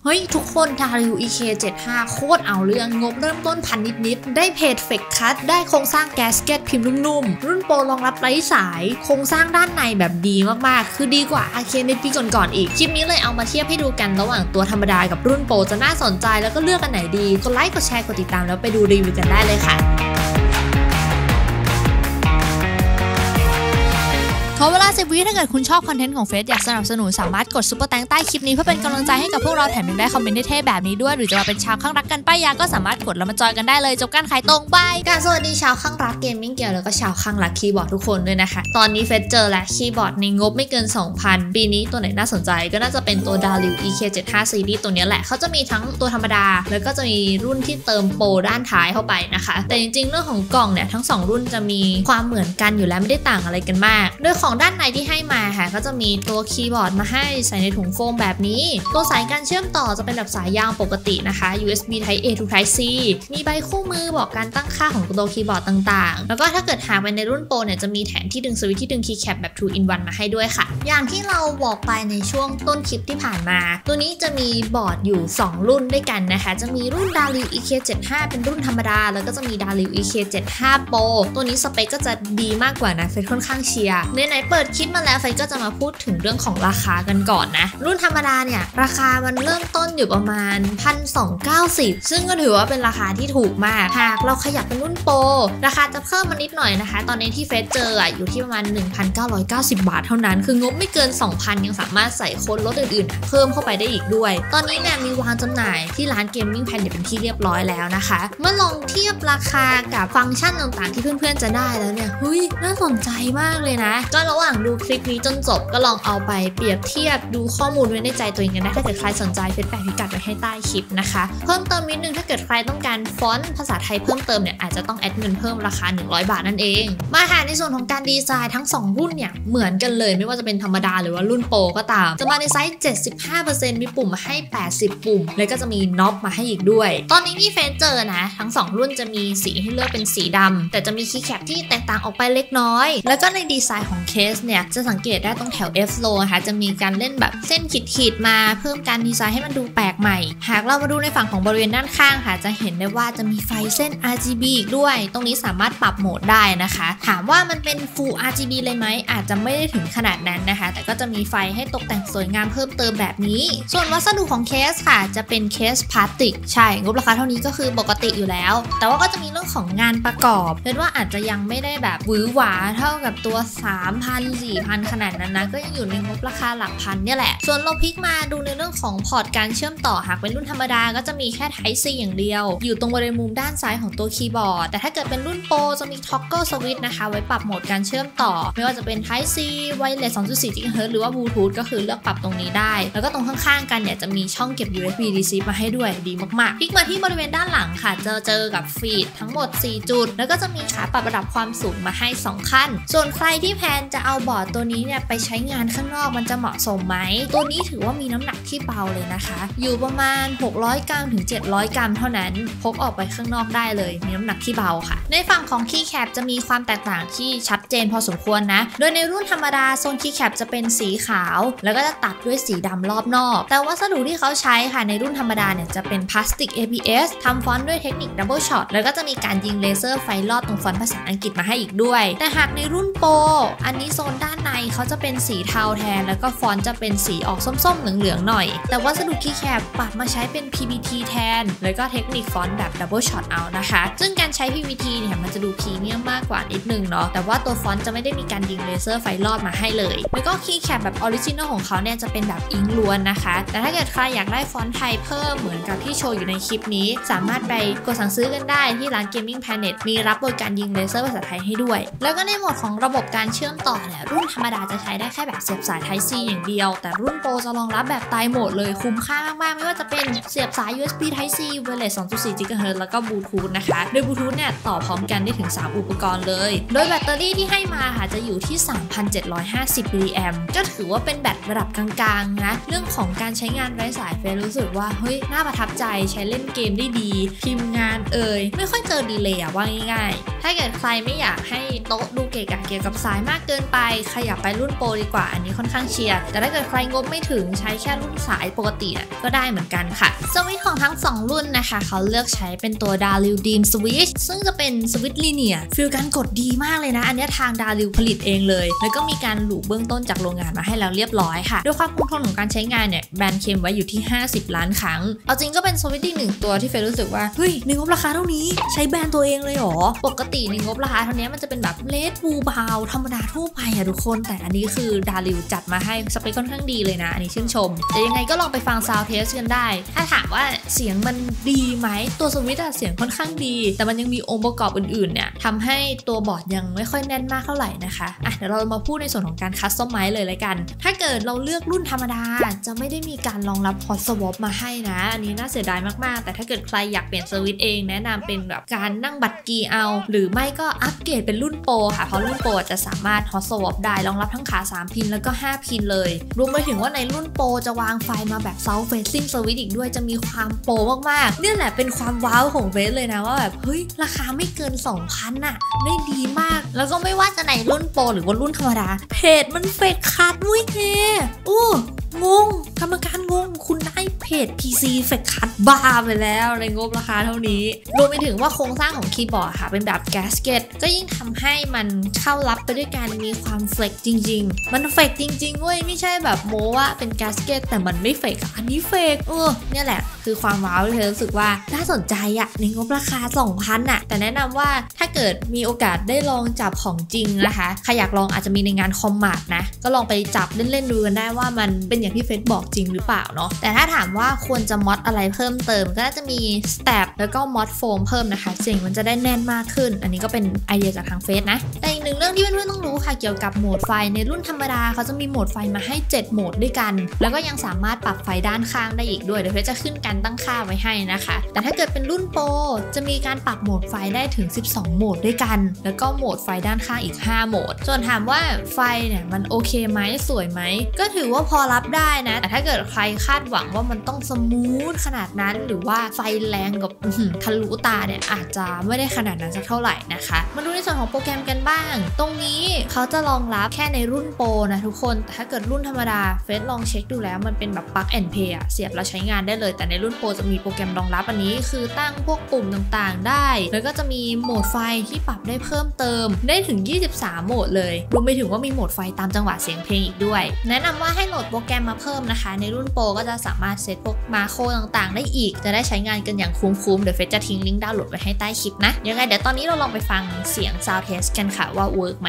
เฮ้ยทุกคน WEK75 โคตรเอาเรื่องงบเริ่มต้นพันนิดๆได้เพจเฟกคัทได้โครงสร้างแกสเก็ตพิมพ์นุ่มๆรุ่นโปรรองรับไร้สายโครงสร้างด้านในแบบดีมากๆคือดีกว่าอาร์เคในปีก่อนๆอีกคลิปนี้เลยเอามาเทียบให้ดูกันระหว่างตัวธรรมดากับรุ่นโปรจะน่าสนใจแล้วก็เลือกอันไหนดีกดไลค์กดแชร์กดติดตามแล้วไปดูรีวิวกันได้เลยค่ะขอเวลา10 วิถ้าเกิดคุณชอบคอนเทนต์ของเฟซอยากสนับสนุนสามารถกดซุปเปอร์แตงใต้คลิปนี้เพื่อเป็นกำลังใจให้กับพวกเราแถมยังได้คอมเมนต์เท่ๆแบบนี้ด้วยหรือจะมาเป็นชาวข้างรักกันป้ายาก็สามารถกดแล้วมาจอยกันได้เลยจบการขายตรงบายการสวัสดีชาวข้างรักเกมมิ่งเกียร์แล้วก็ชาวข้างรักคีย์บอร์ดทุกคนด้วยนะคะตอนนี้เฟซเจอและคีย์บอร์ดในงบไม่เกิน 2,000 ปีนี้ตัวไหนน่าสนใจก็น่าจะเป็นตัว WEK75 Series ตัวนี้แหละเขาจะมีทั้งตัวธรรมดาแล้วก็จะมีรุ่นที่เติมโปรด้านท้ายเข้าไปนะคะแต่จริงๆเรื่องของกล่องเนี่ยทั้ง2รุ่นจะมีความเหมือนกันอยู่แล้วไม่ได้ต่างอะไรกันมากโดยของด้านในที่ให้มาค่ะก็จะมีตัวคีย์บอร์ดมาให้ใส่ในถุงโฟมแบบนี้ตัวสายการเชื่อมต่อจะเป็นแบบสายยาวปกตินะคะ USB Type A to Type C มีใบคู่มือบอกการตั้งค่าของตัวคีย์บอร์ดต่างๆแล้วก็ถ้าเกิดหากเป็นในรุ่นโปรเนี่ยจะมีแถมที่ดึงสวิตช์ที่ดึงคีย์แคปแบบ 2 in 1 มาให้ด้วยค่ะอย่างที่เราบอกไปในช่วงต้นคลิปที่ผ่านมาตัวนี้จะมีบอร์ดอยู่2รุ่นด้วยกันนะคะจะมีรุ่น WEK75 เป็นรุ่นธรรมดาแล้วก็จะมี WEK75 Pro ตัวนี้สเปคก็จะดีมากกว่านะเฟซค่อนข้างเชียร์ไหนๆเปิดคลิปมาแล้วเฟซก็จะมาพูดถึงเรื่องของราคากันก่อนนะรุ่นธรรมดาเนี่ยราคามันเริ่มต้นอยู่ประมาณ 1,290 ซึ่งก็ถือว่าเป็นราคาที่ถูกมากหากเราขยับเป็นรุ่นโปรราคาจะเพิ่มมานิดหน่อยนะคะตอนนี้ที่เฟซเจออยู่ที่ประมาณ 1,990 บาทเท่านั้นคืองบไม่เกิน 2,000 ยังสามารถใส่โค้ดลดอื่นๆเพิ่มเข้าไปได้อีกด้วยตอนนี้เนี่ยมีวางจำหน่ายที่ร้าน Gaming Planet เป็นที่เรียบร้อยแล้วนะคะเมื่อลองเทียบราคากับฟังก์ชันต่างๆที่เพื่อนๆจะได้แล้วเนี่ยเฮ้ยน่าสนใจมากเลยนะก็ระหว่างดูคลิปนี้จนจบก็ลองเอาไปเปรียบเทียบดูข้อมูลไว้ในใจตัวเองกันได้ถ้าเกิดใครสนใจเฟซแปะพิกัดไว้ให้ใต้คลิปนะคะเพิ่มเติมนิดนึงถ้าเกิดใครต้องการฟอนต์ภาษาไทยเพิ่มเติมเนี่ยอาจจะต้องแอดเงินเพิ่มราคา100 บาทนั่นเองมาหาในส่วนของการดีไซน์ทั้ง2รุ่นเนี่ยเหมือนกันเลยไม่ว่าจะเป็นธรรมดาหรือว่ารุ่นโปรก็ตามจะมาในไซส์ 75% มีปุ่มมาให้80ปุ่มแล้วก็จะมีน็อปมาให้อีกด้วยตอนนี้ที่เฟซเจอนะทั้ง2รุ่นจะมีสีให้เลือกเป็นสีดำแต่จะมีคีย์แคปที่แตกต่างออกไปเล็กน้อยแล้วก็ในดีไซน์ของเคสเนี่ยจะสังเกตได้ตรงแถว F-Flow นะคะจะมีการเล่นแบบเส้นขีดๆมาเพิ่มการดีไซน์ให้มันดูแปลกใหม่หากเรามาดูในฝั่งของบริเวณด้านข้างค่ะจะเห็นได้ว่าจะมีไฟเส้น RGB อีกด้วยตรงนี้สามารถปรับโหมดได้นะคะถามว่ามันเป็น Full RGB เลยไหมอาจจะไม่ได้ถึงขนาดนั้นนะคะแต่ก็จะมีไฟให้ตกแต่งสวยงามเพิ่มเติมแบบนี้ส่วนวัสดุของเคสค่ะจะเป็นเคสพลาสติกใช่งบราคาเท่านี้ก็คือปกติอยู่แล้วแต่ว่าก็จะมีเรื่องของงานประกอบเป็นว่าอาจจะยังไม่ได้แบบหวือหวาเท่ากับตัว 3,000 4,000 ขนาดนั้นนะก็ยังอยู่ในงบราคาหลักพันเนี่ยแหละส่วนเราพลิกมาดูในเรื่องของพอร์ตการเชื่อมต่อหากเป็นรุ่นธรรมดาก็จะมีแค่ Type C อย่างเดียวอยู่ตรงบริเวณมุมด้านซ้ายของตัวคีย์บอร์ดแต่ถ้าเกิดเป็นรุ่นโปรจะมี Toggle Switch นะคะไว้ปรับโหมดการเชื่อมต่อไม่ว่าจะเป็น Type C Wireless 2.4 GHz หรือว่า Bluetooth ก็คือเลือกปรับตรงนี้ได้แล้วก็ตรงข้างๆกันเนี่ยจะมีช่องเก็บ USB DC มาให้ด้วยดีมากๆพลิกมาที่บริเวณด้านหลังค่ะเจอกับฟีดทั้งหมด4จุดแล้วก็จะมีขาปรับระดับความสูงมาให้2ขั้นส่วนใครที่แพลนจะเอาบอร์ดตัวนี้เนี่ยไปใช้งานข้างนอกมันจะเหมาะสมไหมตัวนี้ถือว่ามีน้ำหนักที่เบาเลยนะคะอยู่ประมาณ600 กรัมถึง700 กรัมเท่านั้นพกออกไปข้างนอกได้เลยมีน้ำหนักที่เบาค่ะในฝั่งของคีย์แคปจะมีความแตกต่างที่ชัดเจนพอสมควรนะโดยในรุ่นธรรมดาโซนคีย์แคปจะเป็นสีขาวแล้วก็จะตัดด้วยสีดำรอบนอกแต่วัสดุที่เขาใช้ค่ะในรุ่นธรรมดาเนี่ยจะเป็นพลาสติก ABS ทำฟอนต์ด้วยเทคนิคดับเบิลช็อตแล้วก็จะมีการยิงเลเซอร์ไฟลอดตรงฟอนต์ภาษาอังกฤษมาให้อีกด้วยแต่หากในรุ่นโปรอันนี้โซนด้านในเขาจะเป็นสีเทาแทนแล้วก็ฟอนต์จะเป็นสีออกส้มๆเหลืองๆหน่อยแต่วัสดุคีย์แคปปรับมาใช้เป็น PBT แทนแล้วก็เทคนิคฟอนต์แบบดับเบิลช็อตเอานะคะซึ่งการใช้ PBT เนี่ยมันจะดูพรีเมียมมากกว่านิดนึงเนาะแต่ว่าตัวฟอนต์จะไม่ได้มีการยิงเลเซอร์ไฟลอดมาให้เลยแล้วก็คีย์แคปแบบออริจินอลของเขาเนี่ยจะเป็นแบบอิงล้วนนะคะแต่ถ้าเกิดใครอยากได้ฟอนต์ไทยเพิ่มเหมือนกับที่โชว์อยู่ในคลิปนี้สามารถไปกดสั่งซื้อกันได้ที่ร้าน Gaming Planet มีรับบริการยิงเลเซอร์ภาษาไทยให้ด้วยแล้วก็ในโหมดของระบบการเชื่อมต่อเนี่ยรุ่นธรรมดาจะใช้ได้แค่แบบเสียบสาย Type C อย่างเดียวแต่รุ่นโปรจะรองรับแบบไตรโหมดเลยคุ้มค่ามากๆไม่ว่าจะเป็นเสียบสาย USB Type C Wireless 2.4 GHz แล้วก็ Bluetooth นะคะโดย Bluetooth เนี่ยต่อพร้อมกันได้ถึง3อุปกรณ์เลยโดยแบตเตอรี่ที่ให้มาค่ะจะอยู่ที่ 3,750 มิลลิแอมป์ก็ถือว่าเป็นแบตระดับกลางๆนะเรื่องของการใช้งานไร้สายเฟซรู้สึกว่าเฮ้ยน่าประทับใจใช้เล่นเกมได้ดีพิมพ์งานไม่ค่อยเจอดีเลย์ว่าง่ายๆถ้าเกิดใครไม่อยากให้โต๊ะดูเกะกะเกี่ยวกับสายมากเกิกินไปขยับไปรุ่นโปรดีกว่าอันนี้ค่อนข้างเชียร์แต่ถ้าเกิดใครงบไม่ถึงใช้แค่รุ่นสายปกติก็ได้เหมือนกันค่ะสวิตช์ของทั้ง2รุ่นนะคะเขาเลือกใช้เป็นตัว Daril Dream Switch ซึ่งจะเป็นสวิตช์ลีเนียร์ฟีลการกดดีมากเลยนะอันนี้ทาง Daril ผลิตเองเลยแล้วก็มีการลูปเบื้องต้นจากโรงงานมาให้แล้วเรียบร้อยค่ะด้วยความคงทนของการใช้งานเนี่ยแบรนด์เคลมไว้อยู่ที่50 ล้านครั้งเอาจริงก็เป็นสวิตช์อีก1ตัวที่เฟย์รู้สึกว่าเฮ้ยในงบราคาเท่านี้ใช้แบรนด์ตัวเองเลยหรอปกติในงบราคาเท่านี้มันจะเป็นแบบเลดบูบาวธรรมดาทั่วไปอะทุกคนแต่อันนี้คือ Daril จัดมาให้สเปคค่อนข้างดีเลยนะอันนี้ชื่นชมแต่ยังไงก็ลองไปฟัง Sound Test กันได้ถ้าถามว่าเสียงมันดีไหมตัวสวิตช์เสียงค่อนข้างดีแต่มันยังมีองค์ประกอบอื่นๆเนี่ยทำให้ตัวบอร์ดยังไม่ค่อยแน่นมากเท่าไหร่นะคะเดี๋ยวเรามาพูดในส่วนของการคัสตอมไมซ์เลยละกันถ้าเกิดเราเลือกรุ่นธรรมดาจะไม่ได้มีการรองรับ Hot Swap มาให้นะอันนี้น่าเสียดายมากๆแต่ถ้าเกิดใครอยากเปลี่ยนสวิตช์เองแนะนำเป็นแบบการนั่งบัตรกีเอาหรือไม่ก็อัปเกรดเป็นรุ่นโปรค่ะเพราะรุ่นโปรจะสามารถ Hot Swap ได้รองรับทั้งขา3พินแล้วก็5พินเลยรวมไปถึงว่าในรุ่นโปรจะวางไฟมาแบบ South Facing Switch อีกด้วยจะมีความโปรมากๆเนี่ยแหละเป็นความว้าวของเวสเลยนะว่าแบบเฮ้ยราคาไม่เกิน 2,000 ได้ดีมากแล้วก็ไม่ว่าจะในรุ่นโปรหรือว่ารุ่นธรรมดาเพจมันเฟกคัทด้วยเฮงงกรรมการงงคุณได้เพจ PC เฟกคัทบ้าไปแล้วในงบราคาเท่านี้รวมไปถึงว่าโครงสร้างของคีย์บอร์ดค่ะเป็นแบบแกสเกตก็ยิ่งทำให้มันเข้ารับไปด้วยการมีความเฟกจริงๆมันเฟกจริงๆเว้ยไม่ใช่แบบโม้ว่าเป็นแกสเกตแต่มันไม่เฟกอันนี้เฟกเนี่ยแหละคือความว้าวที่เธอรู้สึกว่าน่าสนใจในงบราคา 2,000 แต่แนะนำว่าถ้าเกิดมีโอกาสได้ลองจับของจริงนะคะใครอยากลองอาจจะมีในงานคอมมาร์ทนะก็ลองไปจับเล่นๆดูกันได้ว่ามันเป็นอย่างที่เฟซบอกจริงหรือเปล่าเนาะแต่ถ้าถามว่าควรจะมอดอะไรเพิ่มเติมก็น่าจะมีสแตปแล้วก็มอดโฟมเพิ่มนะคะเสียงมันจะได้แน่นมากขึ้นอันนี้ก็เป็นไอเดียจากทางเฟซนะแต่อีกหนึ่งเรื่องที่เพื่อนๆต้องรู้ค่ะเกี่ยวกับโหมดไฟในรุ่นธรรมดาเขาจะมีโหมดไฟมาให้7โหมดด้วยกันแล้วก็ยังสามารถปรับไฟด้านข้างได้อีกด้วยเดี๋ยวเฟซจะขึ้นการตั้งค่าไว้ให้นะคะแต่ถ้าเกิดเป็นรุ่นโปรจะมีการปรับโหมดไฟได้ถึง12โหมดด้วยกันแล้วก็โหมดไฟด้านข้างอีก5โหมดส่วนถามว่าไฟเนี่ยมันโอเคไหมสวยไหมก็ถือว่าพอรับได้นะแต่ถ้าเกิดใครคาดหวังว่ามันต้องสมูทขนาดนั้นหรือว่าไฟแรงกับทะลุตาเนี่ยอาจจะไม่ได้ขนาดนั้นสักเท่าไหร่นะคะมาดูในส่วนของโปรแกรมกันบ้างตรงนี้เขาจะรองรับแค่ในรุ่นโปรนะทุกคนแต่ถ้าเกิดรุ่นธรรมดาเฟซลองเช็คดูแล้วมันเป็นแบบ plug and play เสียบแล้วใช้งานได้เลยแต่ในรุ่นโปรจะมีโปรแกรมรองรับอันนี้คือตั้งพวกปุ่มต่างๆได้แล้วก็จะมีโหมดไฟที่ปรับได้เพิ่มเติมได้ถึง23โหมดเลยรวมไปถึงว่ามีโหมดไฟตามจังหวะเสียงเพลงอีกด้วยแนะนำว่าให้โหลดโปรแกรมมาเพิ่มนะคะในรุ่นโปรก็จะสามารถเซตพวกมาโครต่างๆได้อีกจะได้ใช้งานกันอย่างคุ้มๆเดี๋ยวเฟซจะทิ้งลิงก์ดาวน์โหลดไว้ให้ใต้คลิปนะยังไงเดี๋ยวตอนนี้เราลองไปฟังเสียง Sound Test กันค่ะว่าเวิร์กไหม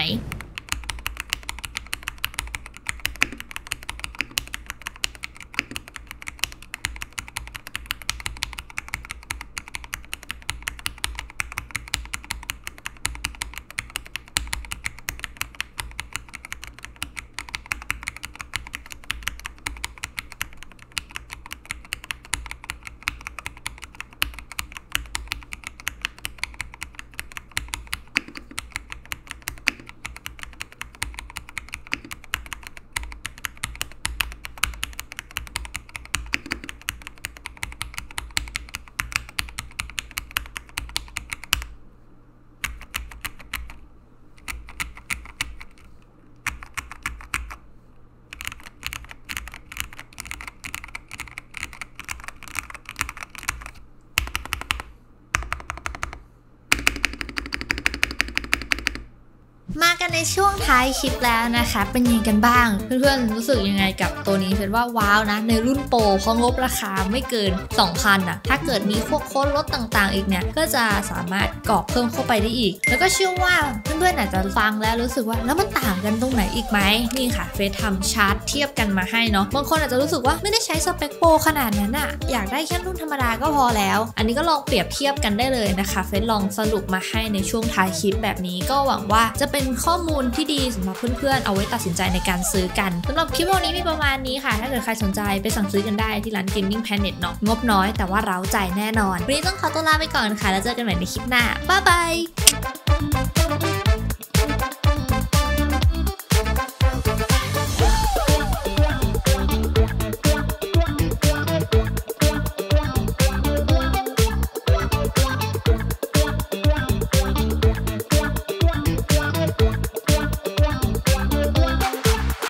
มากันในช่วงท้ายคลิปแล้วนะคะเป็นยังไงกันบ้างเพื่อนๆรู้สึกยังไงกับตัวนี้เป็นว่าว้าวนะในรุ่นโปรเพราะงบราคาไม่เกิน 2,000 ถ้าเกิดมีพวกโค้ดลดต่างๆอีกเนี่ยก็จะสามารถกรอกเพิ่มเข้าไปได้อีกแล้วก็เชื่อว่าเพื่อนๆอาจจะฟังแล้วรู้สึกว่าแล้วมันต่างกันตรงไหนอีกไหมนี่ค่ะเฟซทำชาร์ตเทียบกันมาให้เนาะบางคนอาจจะรู้สึกว่าไม่ได้ใช้สเปคโปรขนาดนั้นอยากได้แค่รุ่นธรรมดาก็พอแล้วอันนี้ก็ลองเปรียบเทียบกันได้เลยนะคะเฟซลองสรุปมาให้ในช่วงท้ายคลิปแบบนี้ก็หวังว่าจะเป็นข้อมูลที่ดีสำหรับเพื่อนๆเอาไว้ตัดสินใจในการซื้อกันสำหรับคลิปวันนี้มีประมาณนี้ค่ะถ้าเกิดใครสนใจไปสั่งซื้อกันได้ที่ร้าน Gaming Planet เนาะงบน้อยแต่ว่าเร้าใจแน่นอนวันนี้ต้องขอตัวลาไปก่อนค่ะแล้วเจอกันใหม่ในคลิปหน้าบ๊ายบาย